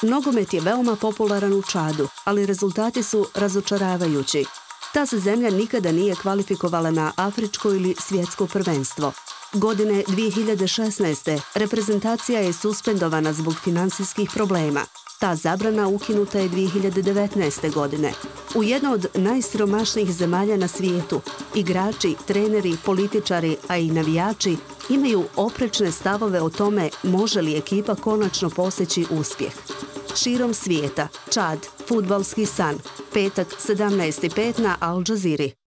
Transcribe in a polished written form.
Nogomet je veoma popularan u Čadu, ali rezultati su razočaravajući. Ta se zemlja nikada nije kvalifikovala na afričko ili svjetsko prvenstvo. Godine 2016. reprezentacija je suspendovana zbog finansijskih problema. Ta zabrana ukinuta je 2019. godine. U jednoj od najsiromašnijih zemalja na svijetu, igrači, treneri, političari, a i navijači imaju oprečne stavove o tome može li ekipa konačno postići uspjeh. Širom svijeta, Čad, fudbalski san, petak 17.05 na Al Jazeera.